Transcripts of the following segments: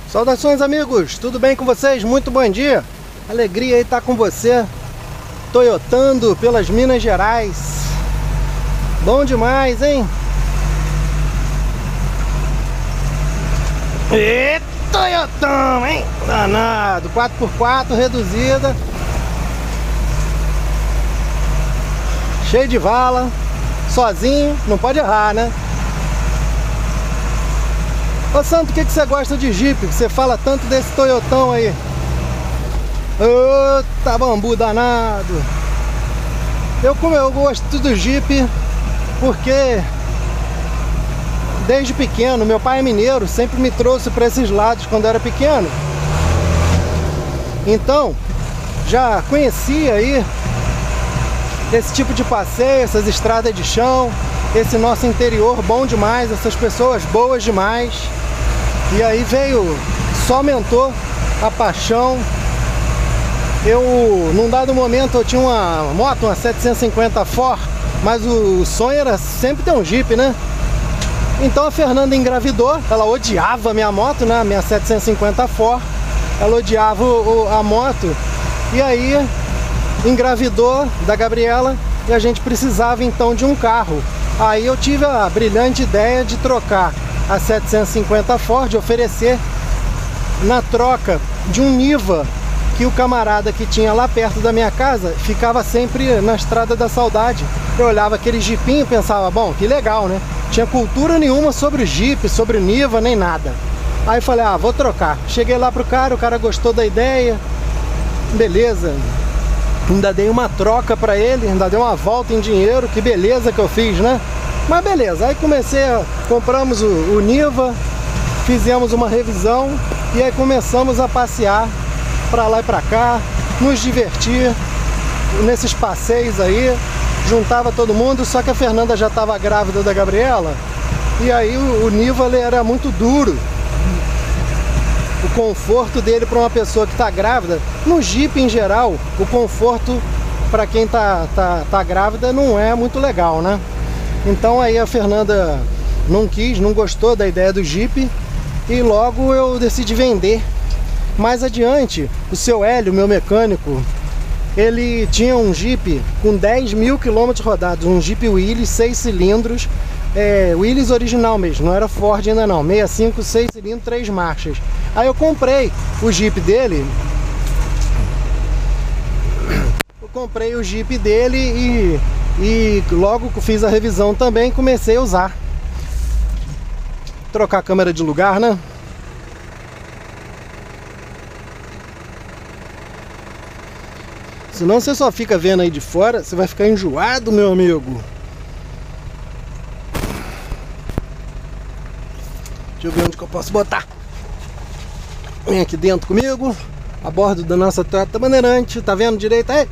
Saudações, amigos, tudo bem com vocês? Muito bom dia, alegria aí estar com você, toyotando pelas Minas Gerais. Bom demais, hein? E Toyotão, hein? Danado, 4x4 reduzida, cheio de vala, sozinho, não pode errar, né? Ô Santo, o que você gosta de Jeep? Você fala tanto desse Toyotão aí. Ô, bambu danado. Eu gosto do Jeep porque desde pequeno, meu pai é mineiro, sempre me trouxe para esses lados quando eu era pequeno. Então, já conhecia aí esse tipo de passeio, essas estradas de chão, esse nosso interior bom demais, essas pessoas boas demais. E aí só aumentou a paixão. Num dado momento eu tinha uma moto, uma 750 Ford, mas o sonho era sempre ter um Jeep, né? Então a Fernanda engravidou, ela odiava a minha moto, né? A minha 750 Ford, ela odiava a moto. E aí engravidou da Gabriela e a gente precisava então de um carro. Aí eu tive a brilhante ideia de trocar a 750 Ford, oferecer na troca de um Niva que o camarada que tinha lá perto da minha casa ficava sempre na Estrada da Saudade. Eu olhava aquele Jeepinho e pensava, bom, que legal, né? Tinha cultura nenhuma sobre o Jeep, sobre o Niva, nem nada. Aí falei, vou trocar. Cheguei lá pro cara, o cara gostou da ideia, beleza. Ainda dei uma troca pra ele, ainda dei uma volta em dinheiro, que beleza que eu fiz, né? Mas beleza, aí compramos o Niva, fizemos uma revisão e aí começamos a passear pra lá e pra cá, nos divertir nesses passeios aí, juntava todo mundo, só que a Fernanda já estava grávida da Gabriela e aí o Niva ele era muito duro. O conforto dele para uma pessoa que está grávida, no Jeep em geral, o conforto para quem tá grávida não é muito legal, né? Então aí a Fernanda não gostou da ideia do Jeep e logo eu decidi vender. Mais adiante, o seu Hélio, meu mecânico, ele tinha um Jeep com 10.000 km rodados, um Jeep Willys 6 cilindros, Willys original mesmo, não era Ford ainda não, 65, 6 cilindros, 3 marchas. Aí eu comprei o Jeep dele, e logo que fiz a revisão também comecei a usar. Trocar a câmera de lugar, né? Senão você só fica vendo aí de fora, você vai ficar enjoado, meu amigo. Deixa eu ver onde que eu posso botar. Vem aqui dentro comigo, a bordo da nossa Toyota Bandeirante. Tá vendo direito aí?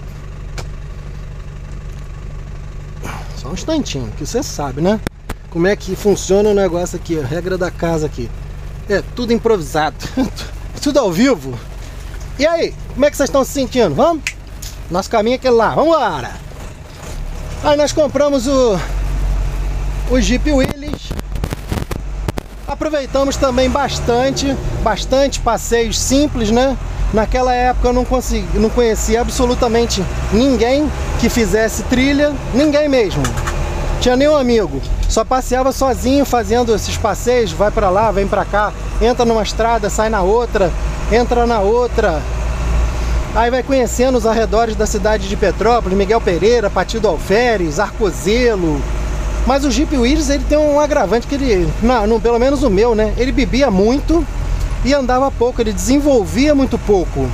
Só um instantinho, que você sabe, né? Como é que funciona o negócio aqui, a regra da casa aqui. É tudo improvisado, tudo ao vivo. E aí, como é que vocês estão se sentindo? Vamos? Nosso caminho é aquele lá, vamos embora! Aí nós compramos o Jeep Willys. Aproveitamos também bastante passeios simples, né? Naquela época eu não conhecia absolutamente ninguém que fizesse trilha, ninguém mesmo. Tinha nenhum amigo, só passeava sozinho fazendo esses passeios, vai pra lá, vem pra cá, entra numa estrada, sai na outra, entra na outra. Aí vai conhecendo os arredores da cidade de Petrópolis, Miguel Pereira, Pati do Alferes, Arcozelo. Mas o Jeep Willys, ele tem um agravante que ele, pelo menos o meu, né? Ele bebia muito e andava pouco, ele desenvolvia muito pouco.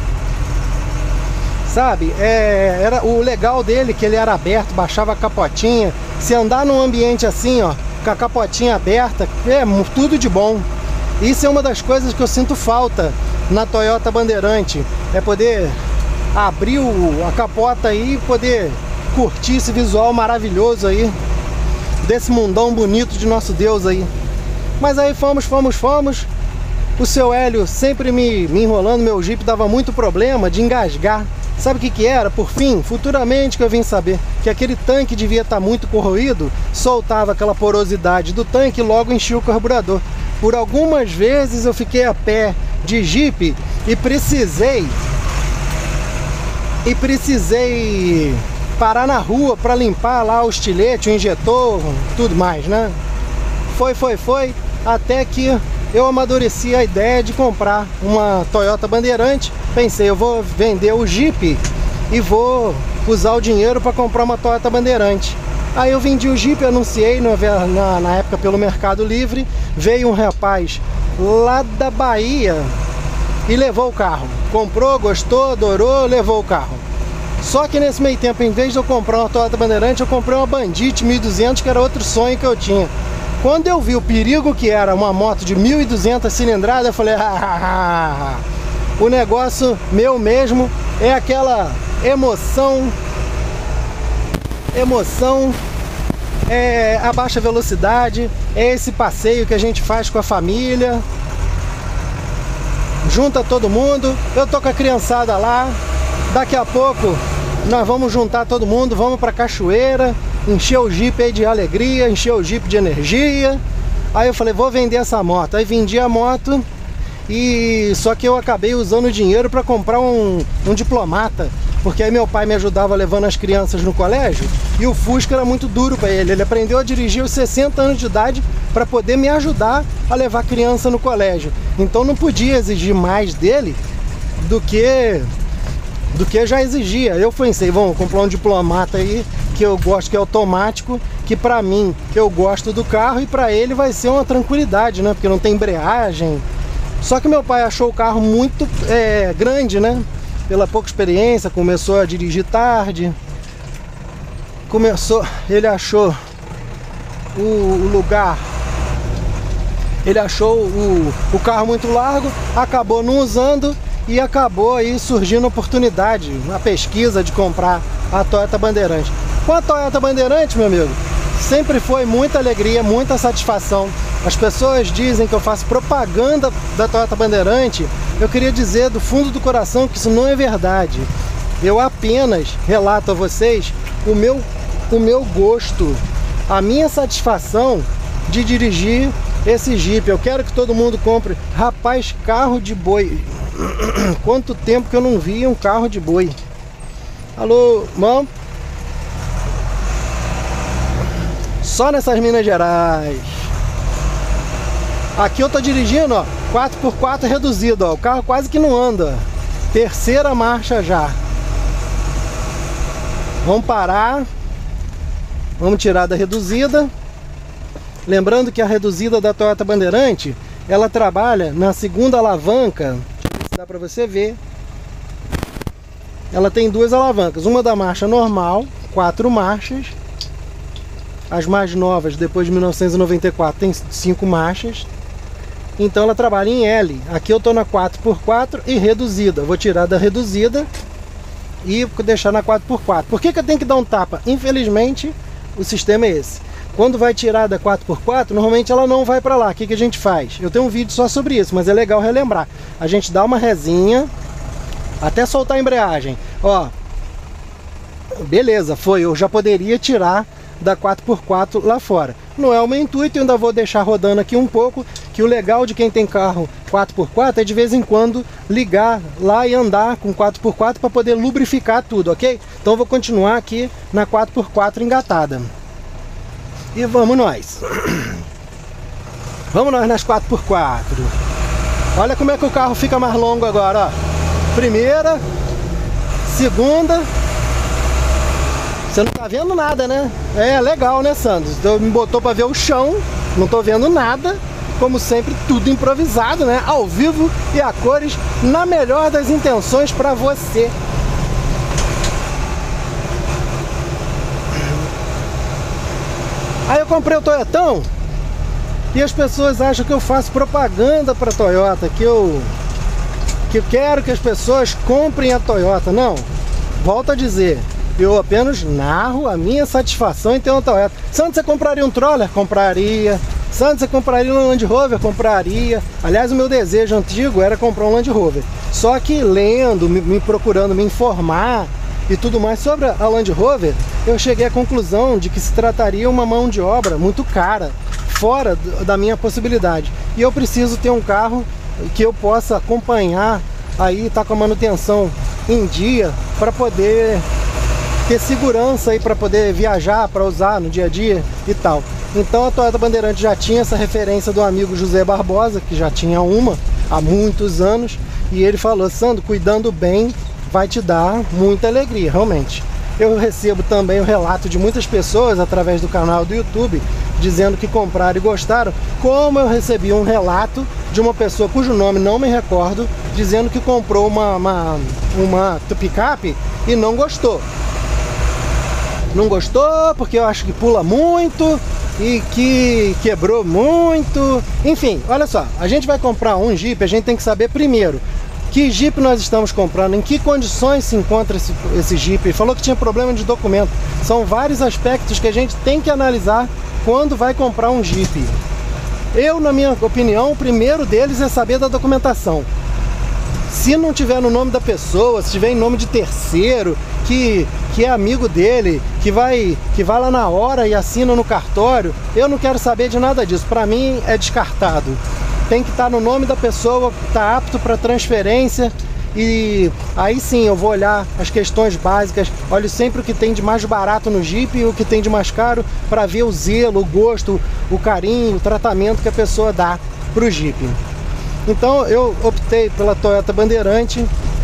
Sabe? Era o legal dele que ele era aberto, baixava a capotinha. Se andar num ambiente assim, ó, com a capotinha aberta, é tudo de bom. Isso é uma das coisas que eu sinto falta na Toyota Bandeirante. É poder abrir a capota aí e poder curtir esse visual maravilhoso aí, desse mundão bonito de nosso Deus aí. Mas aí fomos. O seu Hélio sempre me enrolando, meu Jeep dava muito problema de engasgar. Sabe o que era? Por fim, futuramente que eu vim saber que aquele tanque devia estar muito corroído, soltava aquela porosidade do tanque e logo enchia o carburador. Por algumas vezes eu fiquei a pé de Jeep e precisei parar na rua para limpar lá o estilete, o injetor, tudo mais, né? Foi, até que eu amadureci a ideia de comprar uma Toyota Bandeirante. Pensei, eu vou vender o Jeep e vou usar o dinheiro para comprar uma Toyota Bandeirante. Aí eu vendi o Jeep, anunciei na época pelo Mercado Livre. Veio um rapaz lá da Bahia e levou o carro. Comprou, gostou, adorou, levou o carro. Só que nesse meio tempo, em vez de eu comprar uma Toyota Bandeirante, eu comprei uma Bandit 1200, que era outro sonho que eu tinha. Quando eu vi o perigo que era uma moto de 1200 cilindradas, eu falei, o negócio meu mesmo é aquela emoção, é a baixa velocidade, é esse passeio que a gente faz com a família, junta todo mundo. Eu tô com a criançada lá, daqui a pouco nós vamos juntar todo mundo, vamos pra cachoeira, encher o Jeep aí de alegria, encher o Jeep de energia. Aí eu falei, vou vender essa moto. Aí vendi a moto, e só que eu acabei usando o dinheiro para comprar um diplomata, porque aí meu pai me ajudava levando as crianças no colégio, e o Fusca era muito duro para ele. Ele aprendeu a dirigir aos 60 anos de idade para poder me ajudar a levar a criança no colégio. Então não podia exigir mais dele do que já exigia. Eu pensei, vamos comprar um diplomata aí que eu gosto, que é automático, que pra mim, eu gosto do carro, e pra ele vai ser uma tranquilidade, né? Porque não tem embreagem. Só que meu pai achou o carro muito grande, né? Pela pouca experiência, começou a dirigir tarde. Ele achou o lugar, ele achou o carro muito largo, acabou não usando, e acabou aí surgindo a oportunidade, a pesquisa de comprar a Toyota Bandeirante. Com a Toyota Bandeirante, meu amigo, sempre foi muita alegria, muita satisfação. As pessoas dizem que eu faço propaganda da Toyota Bandeirante. Eu queria dizer do fundo do coração que isso não é verdade. Eu apenas relato a vocês o meu gosto, a minha satisfação de dirigir esse Jeep. Eu quero que todo mundo compre. Rapaz, carro de boi. Quanto tempo que eu não via um carro de boi. Alô, mão? Só nessas Minas Gerais. Aqui eu tô dirigindo, ó, 4x4 reduzido, ó. O carro quase que não anda. Terceira marcha já. Vamos parar. Vamos tirar da reduzida. Lembrando que a reduzida da Toyota Bandeirante, ela trabalha na segunda alavanca. Dá para você ver. Ela tem duas alavancas, uma da marcha normal, 4 marchas. As mais novas, depois de 1994, tem 5 marchas. Então ela trabalha em L. Aqui eu tô na 4x4 e reduzida. Vou tirar da reduzida e deixar na 4x4. Por que eu tenho que dar um tapa? Infelizmente, o sistema é esse. Quando vai tirar da 4x4, normalmente ela não vai para lá. O que a gente faz? Eu tenho um vídeo só sobre isso, mas é legal relembrar. A gente dá uma resinha até soltar a embreagem. Ó, beleza, foi. Eu já poderia tirar da 4x4 lá fora. Não é o meu intuito, eu ainda vou deixar rodando aqui um pouco, que o legal de quem tem carro 4x4 é de vez em quando ligar lá e andar com 4x4 para poder lubrificar tudo, ok? Então eu vou continuar aqui na 4x4 engatada. E vamos nós. Vamos nós nas 4x4. Olha como é que o carro fica mais longo agora, ó. Primeira, segunda. Você não tá vendo nada, né? É legal, né, Sandro? Então, me botou pra ver o chão. Não tô vendo nada. Como sempre, tudo improvisado, né? Ao vivo e a cores, na melhor das intenções pra você. Aí eu comprei o Toyotão e as pessoas acham que eu faço propaganda para a Toyota, que eu quero que as pessoas comprem a Toyota. Não, volto a dizer, eu apenas narro a minha satisfação em ter uma Toyota. Sandro, você compraria um Troller? Compraria. Sandro, você compraria um Land Rover? Compraria. Aliás, o meu desejo antigo era comprar um Land Rover. Só que lendo, me procurando me informar e tudo mais sobre a Land Rover, eu cheguei à conclusão de que se trataria uma mão de obra muito cara, fora da minha possibilidade. E eu preciso ter um carro que eu possa acompanhar aí, tá com a manutenção em dia, para poder ter segurança aí, para poder viajar, para usar no dia a dia e tal. Então a Toyota Bandeirante já tinha essa referência do amigo José Barbosa, que já tinha uma há muitos anos, e ele falou: Sandro, cuidando bem vai te dar muita alegria, realmente. Eu recebo também o relato de muitas pessoas através do canal do YouTube dizendo que compraram e gostaram, como eu recebi um relato de uma pessoa cujo nome não me recordo, dizendo que comprou uma picape e não gostou. Não gostou porque eu acho que pula muito e que quebrou muito. Enfim, olha só, a gente vai comprar um Jeep, a gente tem que saber primeiro que Jeep nós estamos comprando, em que condições se encontra esse Jeep. Ele falou que tinha problema de documento. São vários aspectos que a gente tem que analisar quando vai comprar um Jeep. Eu, na minha opinião, o primeiro deles é saber da documentação. Se não tiver no nome da pessoa, se tiver em nome de terceiro, que é amigo dele, que vai lá na hora e assina no cartório, eu não quero saber de nada disso. Para mim é descartado. Tem que estar no nome da pessoa, tá apto para transferência, e aí sim eu vou olhar as questões básicas. Olho sempre o que tem de mais barato no Jeep e o que tem de mais caro, para ver o zelo, o gosto, o carinho, o tratamento que a pessoa dá para o Jeep. Então eu optei pela Toyota Bandeirante.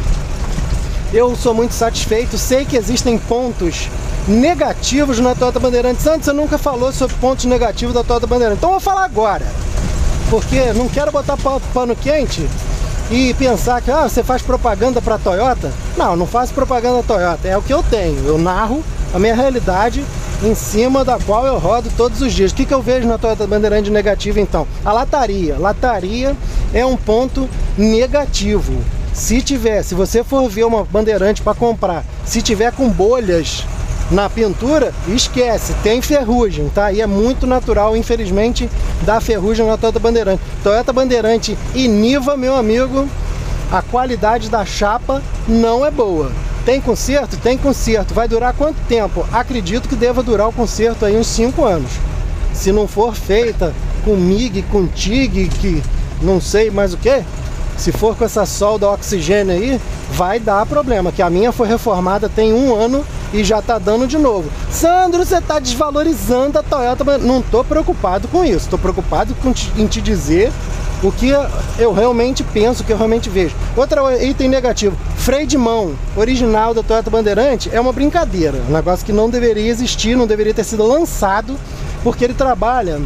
Eu sou muito satisfeito. Sei que existem pontos negativos na Toyota Bandeirante. Antes você nunca falou sobre pontos negativos da Toyota Bandeirante, então eu vou falar agora, porque não quero botar pano quente e pensar que você faz propaganda para a Toyota. Não faço propaganda da Toyota, é o que eu tenho. Eu narro a minha realidade em cima da qual eu rodo todos os dias. O que eu vejo na Toyota Bandeirante negativo, então? A lataria. Lataria é um ponto negativo. Se você for ver uma Bandeirante para comprar, se tiver com bolhas na pintura, esquece, tem ferrugem, tá? E é muito natural, infelizmente, dar ferrugem na Toyota Bandeirante. Toyota Bandeirante e Niva, meu amigo, a qualidade da chapa não é boa. Tem conserto? Tem conserto. Vai durar quanto tempo? Acredito que deva durar o conserto aí uns 5 anos. Se não for feita com MIG, com TIG, que não sei mais o que, se for com essa solda oxigênio aí, vai dar problema, que a minha foi reformada tem 1 ano e já tá dando de novo. Sandro, você tá desvalorizando a Toyota. Não tô preocupado com isso, tô preocupado em te dizer o que eu realmente penso, o que eu realmente vejo. Outro item negativo: freio de mão original da Toyota Bandeirante é uma brincadeira, um negócio que não deveria existir, não deveria ter sido lançado, porque ele trabalha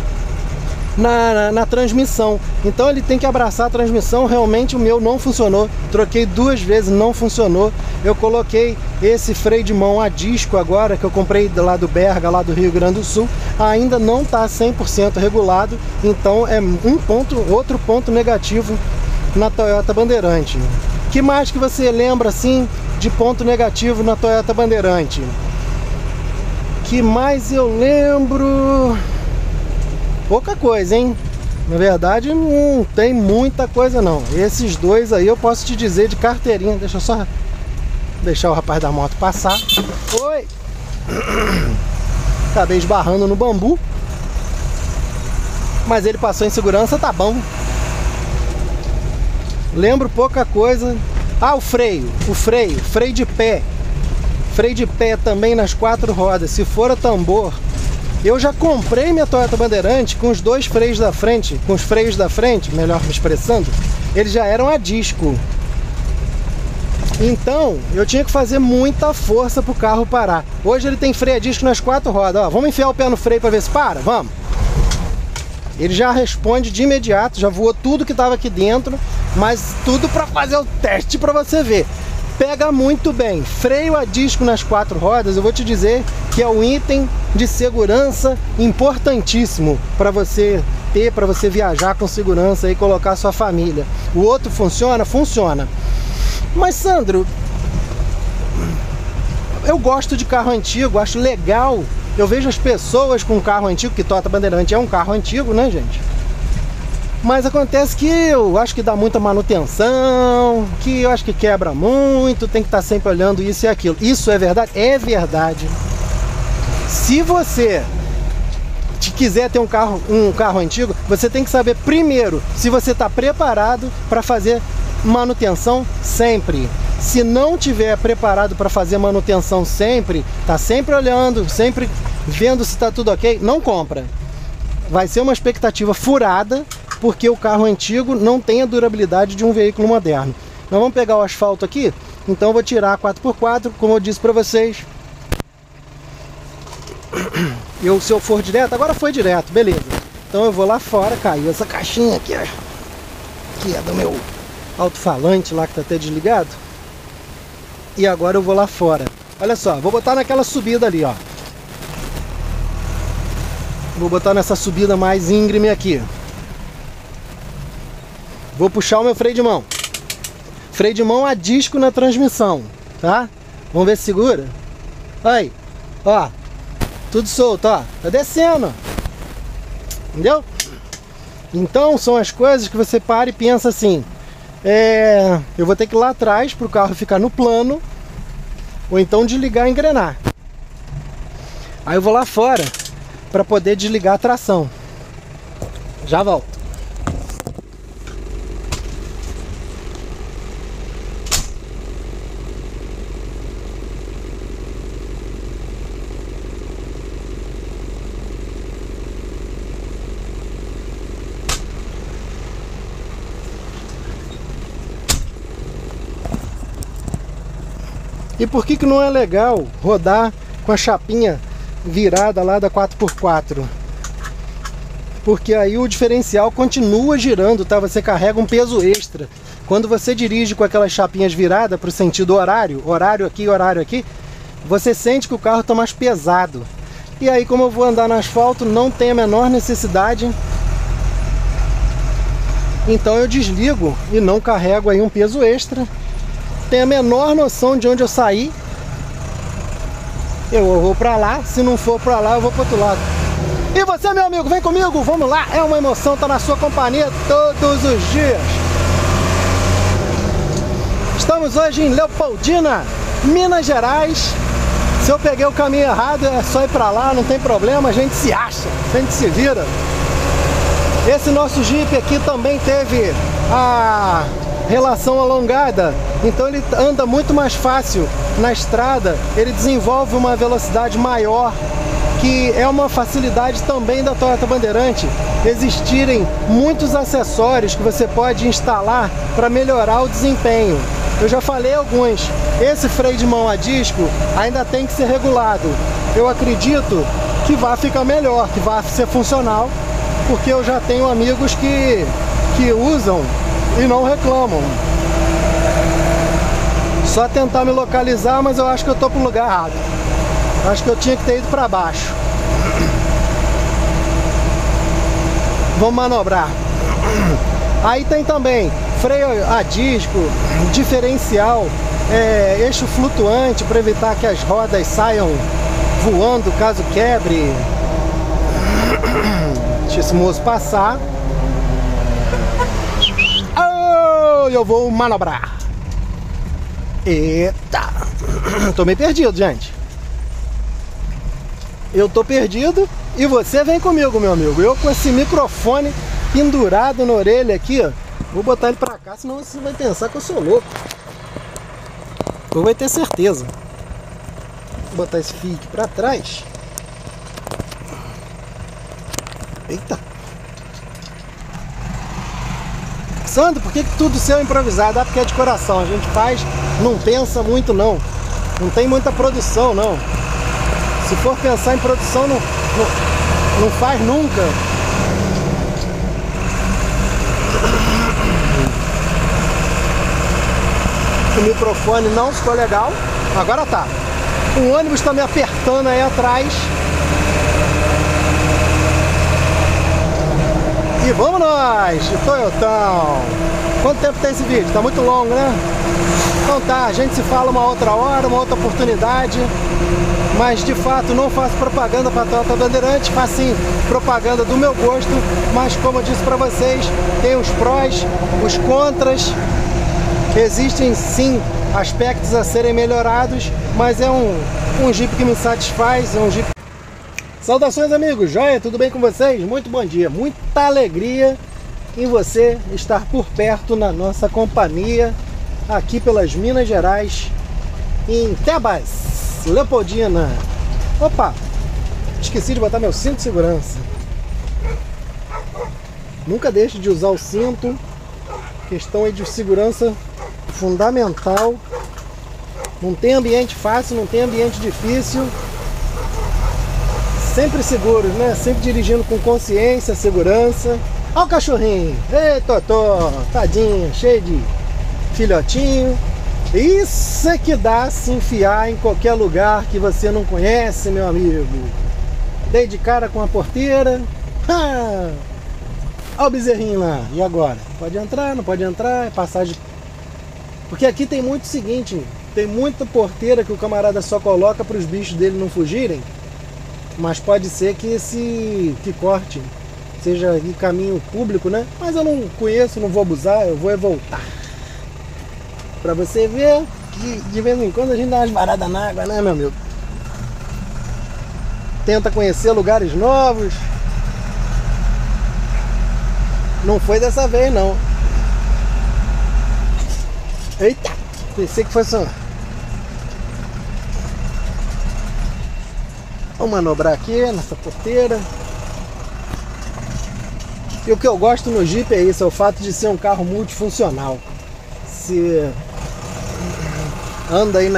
na transmissão, então ele tem que abraçar a transmissão. Realmente o meu não funcionou, troquei 2 vezes, não funcionou. Eu coloquei esse freio de mão a disco agora, que eu comprei lá do Berga, lá do Rio Grande do Sul, ainda não está 100% regulado, então é outro ponto negativo na Toyota Bandeirante. Que mais que você lembra assim de ponto negativo na Toyota Bandeirante? Que mais eu lembro? Pouca coisa, hein? Na verdade não tem muita coisa não. Esses 2 aí eu posso te dizer de carteirinha. Deixa eu só deixar o rapaz da moto passar. Oi! Acabei esbarrando no bambu, mas ele passou em segurança, tá bom. Lembro pouca coisa. O freio de pé. Freio de pé também nas 4 rodas. Se for a tambor, eu já comprei minha Toyota Bandeirante com os 2 freios da frente, com os freios da frente, melhor me expressando, eles já eram a disco. Então, eu tinha que fazer muita força pro carro parar. Hoje ele tem freio a disco nas 4 rodas. Ó, vamos enfiar o pé no freio para ver se para? Vamos! Ele já responde de imediato, já voou tudo que estava aqui dentro, mas tudo para fazer o teste para você ver. Pega muito bem. Freio a disco nas 4 rodas, eu vou te dizer que é um item de segurança importantíssimo para você ter, para você viajar com segurança e colocar sua família. O outro funciona? Funciona. Mas Sandro, eu gosto de carro antigo, acho legal. Eu vejo as pessoas com carro antigo, que Toyota Bandeirante é um carro antigo, né, gente? Mas acontece que eu acho que dá muita manutenção, que eu acho que quebra muito, tem que estar sempre olhando isso e aquilo. Isso é verdade? É verdade. Se você quiser ter um carro antigo, você tem que saber primeiro se você está preparado para fazer manutenção sempre. Se não tiver preparado para fazer manutenção sempre, tá sempre olhando, sempre vendo se está tudo ok, não compra. Vai ser uma expectativa furada, porque o carro antigo não tem a durabilidade de um veículo moderno. Nós vamos pegar o asfalto aqui, então eu vou tirar a 4x4, como eu disse para vocês. Se eu for direto, agora foi direto, beleza. Então eu vou lá fora, caiu essa caixinha aqui, ó, que é do meu alto-falante lá que tá até desligado. E agora eu vou lá fora. Olha só, vou botar naquela subida ali, ó. Vou botar nessa subida mais íngreme aqui. Vou puxar o meu freio de mão. Freio de mão a disco na transmissão, tá? Vamos ver se segura. Aí, ó. Tudo solto, ó. Tá descendo. Entendeu? Então são as coisas que você para e pensa assim. Eu vou ter que ir lá atrás para o carro ficar no plano. Ou então desligar e engrenar. Aí eu vou lá fora para poder desligar a tração. Já volto. E por que não é legal rodar com a chapinha virada lá da 4x4? Porque aí o diferencial continua girando, tá? Você carrega um peso extra. Quando você dirige com aquelas chapinhas viradas para o sentido horário aqui, você sente que o carro está mais pesado. E aí, como eu vou andar no asfalto, não tem a menor necessidade. Então eu desligo e não carrego aí um peso extra. Tem a menor noção de onde eu saí. Eu vou pra lá, se não for pra lá eu vou pro outro lado. E você, meu amigo, vem comigo, vamos lá. É uma emoção estar na sua companhia todos os dias. Estamos hoje em Leopoldina, Minas Gerais. Se eu peguei o caminho errado, é só ir pra lá, não tem problema, a gente se acha, a gente se vira. Esse nosso Jeep aqui também teve a relação alongada, então ele anda muito mais fácil na estrada, ele desenvolve uma velocidade maior, que é uma facilidade também da Toyota Bandeirante, existirem muitos acessórios que você pode instalar para melhorar o desempenho. Eu já falei alguns. Esse freio de mão a disco ainda tem que ser regulado. Eu acredito que vai ficar melhor, que vai ser funcional, porque eu já tenho amigos que usam e não reclamam. Só tentar me localizar, mas eu acho que eu tô pro lugar errado. Acho que eu tinha que ter ido para baixo. Vamos manobrar. Aí tem também freio a disco, diferencial, eixo flutuante para evitar que as rodas saiam voando caso quebre. Deixa esse moço passar. Eu vou manobrar. Eita! Tô meio perdido, gente. Eu tô perdido e você vem comigo, meu amigo. Eu com esse microfone pendurado na orelha aqui, ó. Vou botar ele pra cá, senão você vai pensar que eu sou louco. Ou vai ter certeza. Vou botar esse fio aqui pra trás. Eita! Sandro, por que tudo seu é improvisado? Ah, porque é de coração, a gente faz, não pensa muito não. Não tem muita produção não. Se for pensar em produção, não faz nunca. O microfone não ficou legal. Agora tá. O ônibus tá me apertando aí atrás. E vamos nós, de Toyotão. Quanto tempo tem esse vídeo? Tá muito longo, né? Então tá, a gente se fala uma outra hora, uma outra oportunidade. Mas de fato não faço propaganda para a Toyota Bandeirante, faço sim propaganda do meu gosto. Mas como eu disse para vocês, tem os prós, os contras. Existem sim aspectos a serem melhorados, mas é um Jeep que me satisfaz, é um Jeep. Saudações, amigos, joia? Tudo bem com vocês? Muito bom dia, muita alegria em você estar por perto na nossa companhia aqui pelas Minas Gerais, em Tebas, Leopoldina. Opa, esqueci de botar meu cinto de segurança. Nunca deixe de usar o cinto, questão aí de segurança fundamental. Não tem ambiente fácil, não tem ambiente difícil. Sempre seguros, né? Sempre dirigindo com consciência, segurança. Olha o cachorrinho. Ei, Totó, tadinho, cheio de filhotinho. Isso é que dá se enfiar em qualquer lugar que você não conhece, meu amigo. Dei de cara com a porteira. Olha o bezerrinho lá. E agora? Pode entrar, não pode entrar? É passagem. Porque aqui tem muito o seguinte, tem muita porteira que o camarada só coloca para os bichos dele não fugirem. Mas pode ser que corte, seja em caminho público, né? Mas eu não conheço, não vou abusar, eu vou voltar. Pra você ver que de vez em quando a gente dá umas varadas na água, né, meu amigo? Tenta conhecer lugares novos. Não foi dessa vez, não. Eita! Pensei que fosse uma... Vamos manobrar aqui nessa porteira. E o que eu gosto no Jeep é isso, é o fato de ser um carro multifuncional. Se anda aí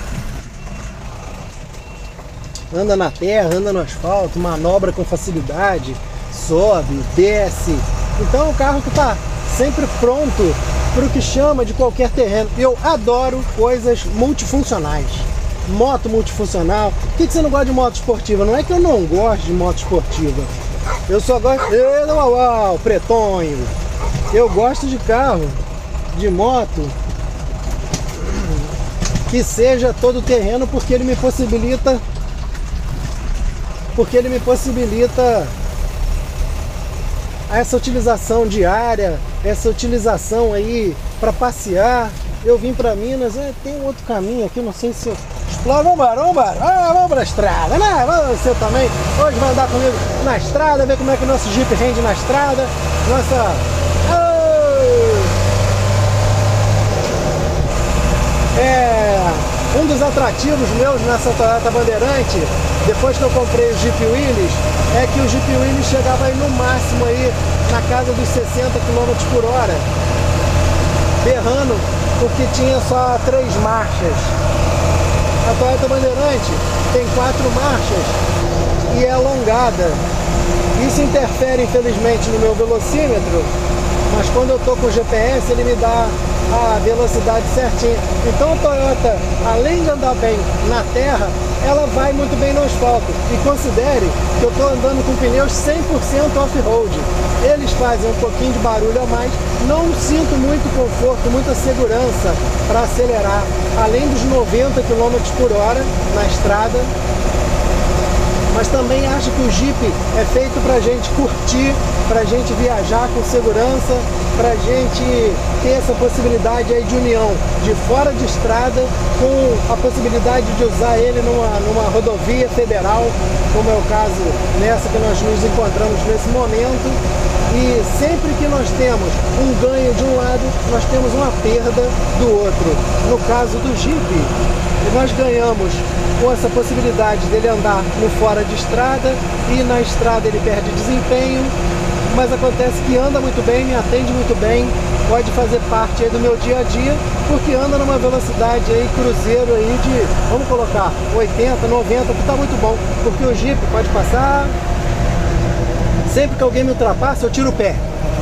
anda na terra, anda no asfalto, manobra com facilidade, sobe, desce. Então é um carro que está sempre pronto para o que chama de qualquer terreno. Eu adoro coisas multifuncionais. Moto multifuncional. Por que você não gosta de moto esportiva? Não é que eu não gosto de moto esportiva. Eu só gosto... Uau, pretonho. Eu gosto de carro, de moto, que seja todo terreno, porque ele me possibilita... essa utilização diária, essa utilização aí para passear. Eu vim para Minas, tem um outro caminho aqui, não sei se eu exploro. Vamos para a estrada, né? Você também hoje vai andar comigo na estrada, ver como é que o nosso Jeep rende na estrada. Um dos atrativos meus nessa Toyota Bandeirante, depois que eu comprei o Jeep Willys, é que o Jeep Willys chegava aí no máximo aí na casa dos 60 km por hora, berrando, porque tinha só 3 marchas. A Toyota Bandeirante tem 4 marchas e é alongada. Isso interfere, infelizmente, no meu velocímetro, mas quando eu tô com o GPS, ele me dá a velocidade certinha. Então a Toyota, além de andar bem na terra, ela vai muito bem no asfalto. E considere que eu estou andando com pneus 100% off-road. Eles fazem um pouquinho de barulho a mais. Não sinto muito conforto, muita segurança para acelerar, além dos 90 km por hora na estrada. Mas também acho que o Jeep é feito para a gente curtir, para a gente viajar com segurança, para a gente ter essa possibilidade aí de união de fora de estrada, com a possibilidade de usar ele numa rodovia federal, como é o caso nessa que nós nos encontramos nesse momento. E sempre que nós temos um ganho de um lado, nós temos uma perda do outro. No caso do Jeep, nós ganhamos com essa possibilidade dele andar no fora de estrada, e na estrada ele perde desempenho, mas acontece que anda muito bem, me atende muito bem, pode fazer parte aí do meu dia a dia, porque anda numa velocidade aí cruzeiro aí de, vamos colocar, 80, 90, que tá muito bom, porque o Jeep pode passar, sempre que alguém me ultrapassa eu tiro o pé.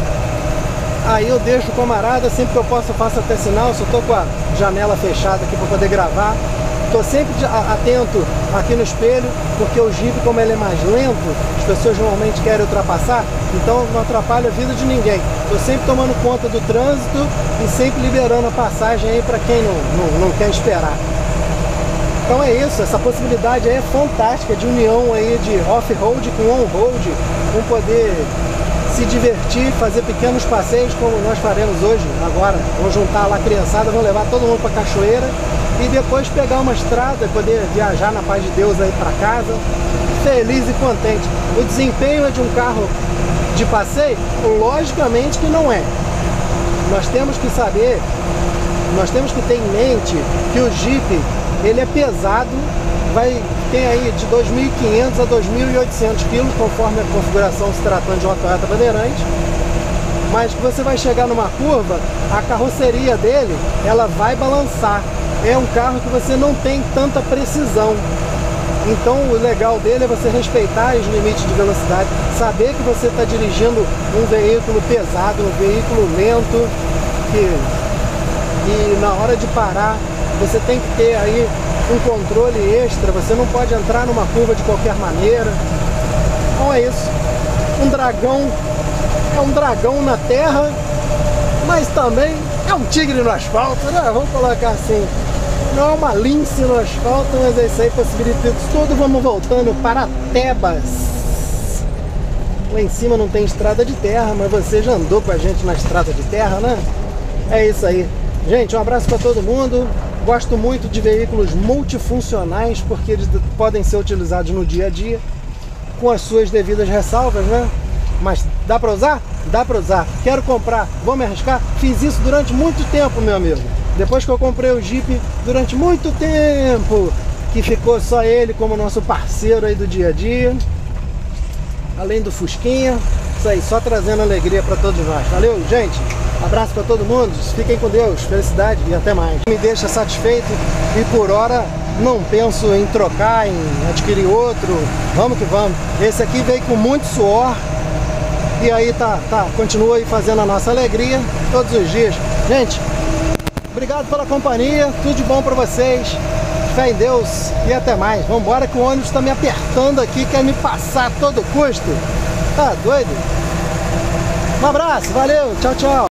Aí eu deixo o camarada, sempre que eu posso eu faço até sinal, só tô com a janela fechada aqui para poder gravar. Estou sempre atento aqui no espelho, porque o Jeep, como ele é mais lento, as pessoas normalmente querem ultrapassar, então não atrapalha a vida de ninguém. Estou sempre tomando conta do trânsito e sempre liberando a passagem aí para quem não quer esperar. Então é isso, essa possibilidade aí é fantástica de união aí de off-road com on-road, com poder se divertir, fazer pequenos passeios como nós faremos hoje, agora. Vamos juntar lá a criançada, vamos levar todo mundo para a cachoeira e depois pegar uma estrada, poder viajar na paz de Deus aí para casa, feliz e contente. O desempenho é de um carro de passeio? Logicamente que não é. Nós temos que saber, nós temos que ter em mente que o Jeep, ele é pesado, tem aí de 2.500 a 2.800 quilos, conforme a configuração se tratando de uma Toyota Bandeirante. Mas que você vai chegar numa curva, a carroceria dele, ela vai balançar. É um carro que você não tem tanta precisão. Então o legal dele é você respeitar os limites de velocidade, saber que você está dirigindo um veículo pesado, um veículo lento, e na hora de parar, você tem que ter aí um controle extra, você não pode entrar numa curva de qualquer maneira. Então é isso. Um dragão é um dragão na terra, mas também é um tigre no asfalto, né? Vamos colocar assim. Não é uma lince no asfalto, mas é isso aí, possibilita isso tudo. Vamos voltando para Tebas. Lá em cima não tem estrada de terra, mas você já andou com a gente na estrada de terra, né? É isso aí. Gente, um abraço para todo mundo. Gosto muito de veículos multifuncionais, porque eles podem ser utilizados no dia a dia, com as suas devidas ressalvas, né? Mas dá para usar? Dá para usar. Quero comprar, vou me arriscar? Fiz isso durante muito tempo, meu amigo. Depois que eu comprei o Jeep, durante muito tempo, que ficou só ele como nosso parceiro aí do dia a dia. Além do Fusquinha. Isso aí, só trazendo alegria para todos nós. Valeu, gente. Abraço para todo mundo. Fiquem com Deus. Felicidade e até mais. Me deixa satisfeito e por hora não penso em trocar, em adquirir outro. Vamos que vamos. Esse aqui veio com muito suor. E aí continua aí fazendo a nossa alegria todos os dias. Gente, obrigado pela companhia, tudo de bom para vocês, fé em Deus e até mais. Vamos embora que o ônibus está me apertando aqui, quer me passar a todo custo. Tá doido? Um abraço, valeu, tchau, tchau.